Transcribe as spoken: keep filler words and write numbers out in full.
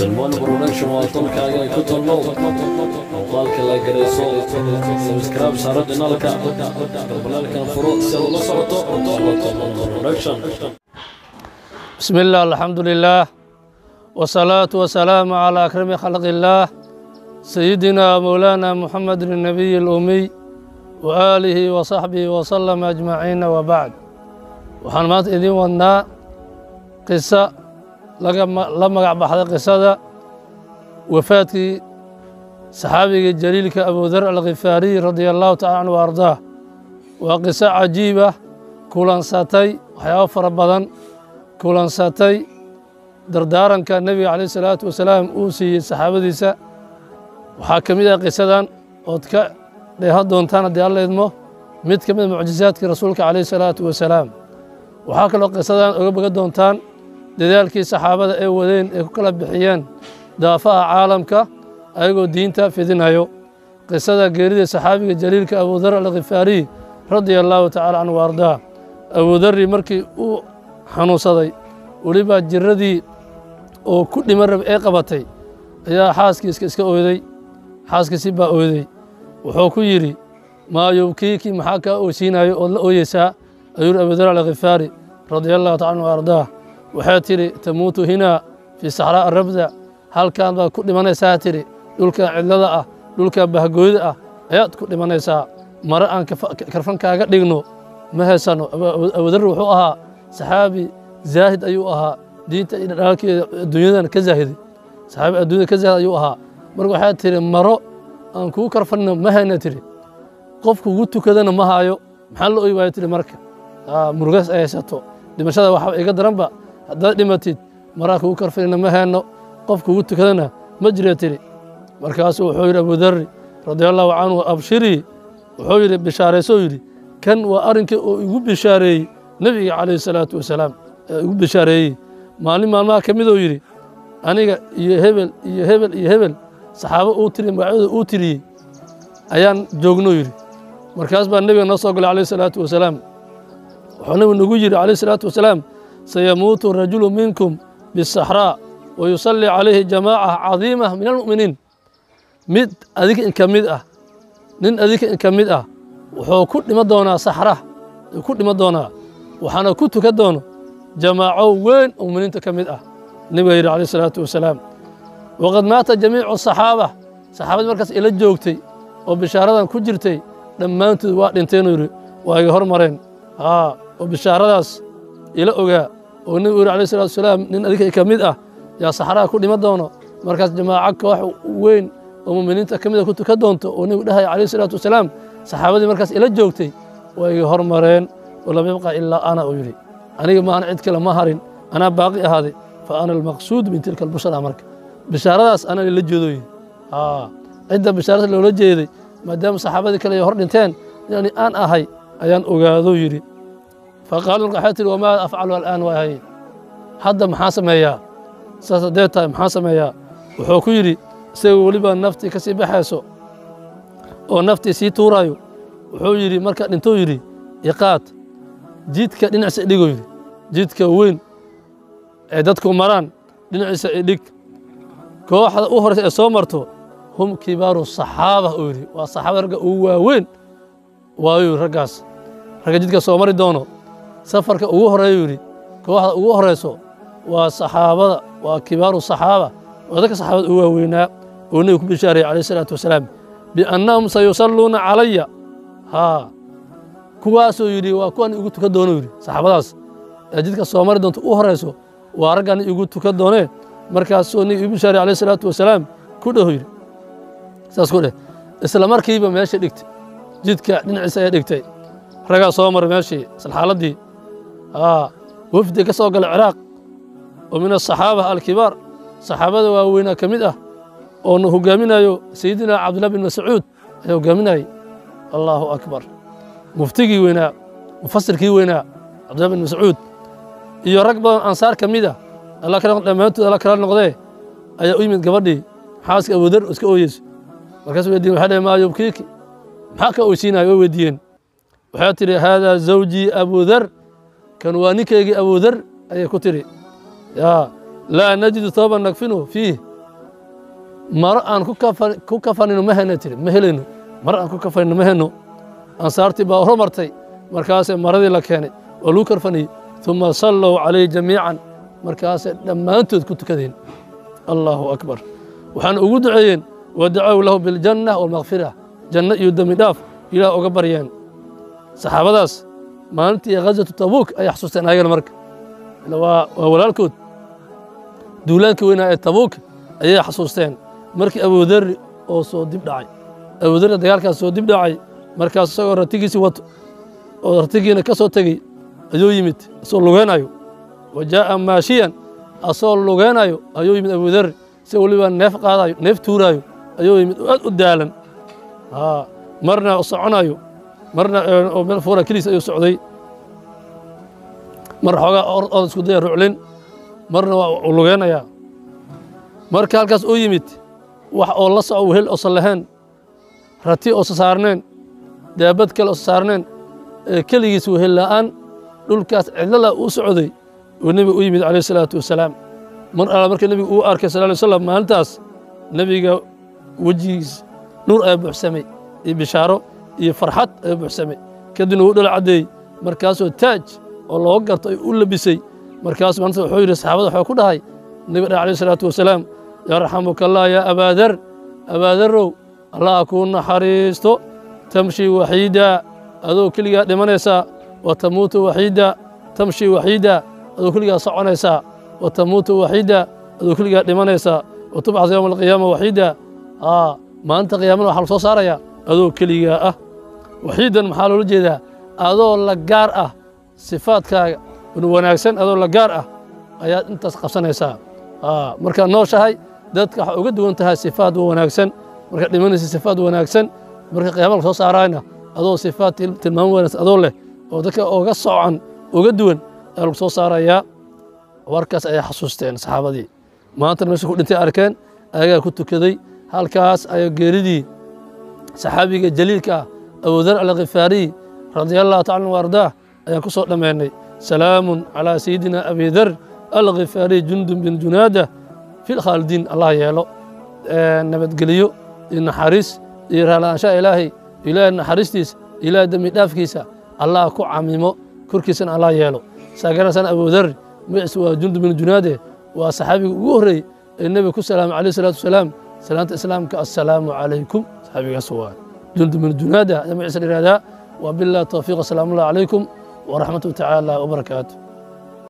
سلمان برودكشن وطنك أيها كتر لو وقالك لا جريسو سبسكرايب صارت نالك بلالك فروق سلو لا صارتو برودكشن. بسم الله الحمد لله والصلاة والسلام على أكرم خلق الله سيدنا مولانا محمد النبي الأمي وآله وصحبه وسلم أجمعين وبعد. waxaan maanta idiin wadnaa qiso la magac baxday qisada wafaadkii saxaabiga jaliilka Abu Dharr al-Ghifari radiyallahu ta'ala anhu ardaa. waa qiso cajiib ah kulansatay waxyaabo fara badan kulansatay dardaaranka nabiga calayhi salaatu wasalaam uu siiyey saxaabadiisa. waxaa ka mid ah qisadan ood ka dheehan doontaan haddii alla idmo mid ka mid mucjizaadkii rasuulka calayhi salaatu wasalaam. waxaa kaloo qisadan oga boga doontaan dadaalkii saxaabada ee wadeen ee ku kala bixiyeen daafaha caalamka ayagoo diinta fidinayo. qisada geerida saxaabiga jaliilka Abu Dharr al-Ghifari radiyallahu ta'ala anhu ardaa. Abu Dharr markii uu xanuunsaday weliba jiradii oo ku dhiman rab ee qabatay ayaa xaaskiisa iska ooyday. xaaskiisii baa ooyday wuxuu ku yidhi maa yubkiiki maxaa kaa oosiinayo ood la ooyeysaa ayuu Abu Dharr al-Ghifari radiyallahu ta'ala anhu ardaa. waxay tiri tamuutu hinaa fii saxraa arabda halkaan baad ku dhimanaysaa tiri dhulkan cidlada ah dhulkan bahgooyda ah ayaad ku dhimanaysaa mare aan karfan kaaga dhigno ma haysano. Abu Dharr wuxuu ahaa saxaabi zaahid ayuu ahaa diinta iyo dhaqankeeda adduunyadan ka zaahiday saxaabi adduunyada ka zaahid ayuu ahaa. marka waxay tiri maro aan kugu karfanno ma hayna tiri qof kugu tukadana ma hayo maxaa la ooy waaya tiri marka murugaas ay haysato dhimashada waxa iga daranba haddaad dhimatid maraa kugu karfanina ma hayno qof kugu tukadana ma jira tiri. markaasuu wuxuu yidhi Abu Dharr radiyallahu canhu abshirii wuxuu yidhi bishaarayso yidhi kan waa arrinkii oo igu bishaareeyey nabiga calayhi salaatu wasalaam ee igu bishaareeyey maalin maalmaha ka midoo yidhi aniga iyo hebel iyo hebel iyo hebel saxaabo uu tiri magacyadooda uu tiriyey ayaan joogno yidhi. markaas baa nabiga noo soo galay calayhi salaatu wasalaam wuxuu nabigu nagu yidhi calayhi salaatu wasalaam sayamuutu rajulu minkum bisaxraa wa yusallii calayhi jamaaca cadiima min almu'miniin. mid adinka in ka mid ah nin adinka in ka mid ah wuxuu ku dhima doonaa saxra ku dhima doonaa waxaana ku tukan doono jamaaco weyn oo mu'miniinta ka mid ah nabiga yidhi calayhi salaatu wasalaam. waqad maata jamiicu saxaaba saxaabadii markaas ila joogtay oo bishaaradan ku jirtay dhammaantood waa dhinteen yidhi waa iga hormareen oo bishaaradaas ila ogaa oo nabigu yidhi calayhi salaatu wasalaam nin adinka ka mid ah yaa saxraha ku dhima doono markaas jamaaco koox weyn oo mu'miniinta ka mid ah ku tukan doonto oo nabigu dhahaya calayhi salaatu wasalaam saxaabadii markaas ila joogtay waa iga hormareen walam yabqa ilaa ana uu yidhi aniga maana cid kale ma harin anaa baaqi ahaaday fa ana almaqsuud min tilka albushara. marka bishaaradaas anaa la jeedoy cidda bishaarada loola jeeday maadaama saxaabadii kale ay hor dhinteen yani aan ahay ayaan ogaado yidhi. faqaaluu marka waxay tiri wamaa afcalu al'aan waa ahay hadda maxaa sameeyaa saas haddee tahay maxaa sameeyaa. wuxuu ku yidhi isagoo weliba naftii ka sii baxayso oo naftii sii tuuraayo wuxuu yidhi marka dhintou yidhi iqaad jidka dhinaciisa idhigoo yidhi jidka weyn ee dadku maraan dhinaciisa idhig kooxda u horeysa ee soo marto hum kibaaru saxaaba uu yidhi waa saxaabada ragga ugu waaweyn waayuu raggaas ragga jidka soo mari doono safarka ugu horeeyu yidhi kooxda ugu horeyso waa saxaabada waa kibaaru saxaaba waa dadka saxaabada ugu waaweynaa oo nabigu ku bishaareeyey calayhi salaatu wasalaam biannahum sayusalluuna calaya haa kuwaasuu yidhi waa kuwan igu tukan doono yidhi saxaabadaas ee jidka soo mari doonto u horeyso waa raggan igu tukan doonee markaasuu nabigu igu bishaareeyey calayhi salaatu wasalaam ku dhaho yidhi saas ku dheh isla markiiba meesha dhigtay jidka dhinaciisa ayaa dhigtay raggaa soo maray meeshii isla xaaladdii wafdi ka soo galay ciraaq oo min asaxaaba alkibaar saxaabada waaweynaa ka mid ah oonu hogaaminayo sayidina cabdullah bin mascuud ayaa hogaaminayay. allaahu akbar muftigii weynaa mufasirkii weynaa cabdullah bin mascuud iyo rag badan ansaar ka mid ah alla kala dhammaantood alla kala noqdee ayaa u yimid gabadhii xaaska Abu Dharr iska ooyeyso. markaas weydiin waxay dhaheen maa yubkiiki maxaa ka oysiinaya way weydiiyeen waxay tiri haadaa zawjii Abu Dharr kan waa ninkaygii Abu Dharr ayay ku tiri yaa laa najidu tooban nakfinuhu fiih maro aan ku kafanino ma hayna tiri ma helayno maro aan ku kafanino ma hayno ansaartii baa hormartay markaasee maradii la keenay oo lagu karfaniyey uma sallow calayhi jamiican markaasay dhammaantood ku tukadeen allahu akbar waxaana ugu duceeyeen wadacow lahu biljanna walmakfira janno iyo dembi dhaaf ilaah uga baryeen saxaabadaas maalintii ghazwatu tabuuk ayay xasuusteen ayagana marka waa walaalkood duulaankii weynaa ee tabuuk ayay xasuusteen markii abudari oo soo dib dhacay abudari dagaalkaas soo dib dhacay markaas isagoo ratigiisii wato oo ratigiina ka soo tegey ayuu yimid asoo lugeenayo wa jaa'a maashiyan asoo lugeenayo ayuu yimid abudari si weliba neef qaadayo neef tuuraayo ayuu yimid aad u daalan marna soconayo marna oo meel fuura keliis ayuu socday mar xoogaa ood isku daya ruclin marna waa u lugeenayaa marka halkaas uu yimid wax oo la soco wehel oosan lahayn rati oosa saarneen daabad kale oosa saarneen keligiis wehel la'aan dhulkaas cidlala uu socday uu nebiga u yimid calayhi salaatu wasalaam mar alla marka nebiga uu arkay sal alay wasalam maalintaas nebiga wejigiis nuur ayaa buuxsamay iyo bishaaro iyo farxad ayaa buuxsamay kadibna wuu dhala caddeeyey markaasoo taaj oo loo garto ay u labisay markaas maalinta wuxuu yidhi saxaabada waxuu ku dhahay nebiga dha alayhi salaatu wasalaam yarxamuka allah yaa abaadar abaadarow allah kuu naxariisto tamshi waxiida adoo keligaa dhimanaysaa wa tamuutu waxiida tamshi waxiida adoo keligaa soconaysaa wa tamuutu waxiida adoo keligaa dhimanaysaa wa tubcas yowma alqiyaama waxiida maalinta qiyaamana waxaa la soo saarayaa adoo keligaa ah waxiidan maxaa loola jeedaa adoo la gaar ah sifaadkaaga wanaagsan adoo la gaar ah ayaad intaas qabsanaysaa markaad nooshahay dadka waxaa uga duwan tahay sifaad wanaagsan markaad dhimanaysa sifaad wanaagsan marka qiyaama la soo saarayna adoo sifaad tilmaamo wanaagsan adoo leh oo dadka uga socan uga duwan ayaa lagu soo saarayaa warkaas ayay xasuusteen saxaabadii maantana meesha ku dhintay arkeen ayagaa ku tukaday halkaas ayaa geeridii saxaabiga jaliilka ah abudar alkhifaariy radia allahu tacala anhu ardaah ayaan ku soo dhammaynay salaamun calaa sayidina abi dar alkhifaariy jundun bin junaada fi lkhaalidiin allah yeelo nabadgeliyo iyo naxariis iyo raalaanshaha ilaahay ilaahay naxariistiisa ilaahay dembi dhaafkiisa allah ku camimo korkiisana allah yeelo saaganasan abudar magaciisa waa jundun bin junaade waa saxaabiga ugu horreeyey ee nebiga ku salaamay calayhi salaatu wasalaam salaanta islaamka assalaamu calaykum saxaabigaas waa jundun bin junaada ayaa magaciisa la yihahdaa وبالله التوفيق السلام الله عليكم ورحمة الله تعالى وبركاته.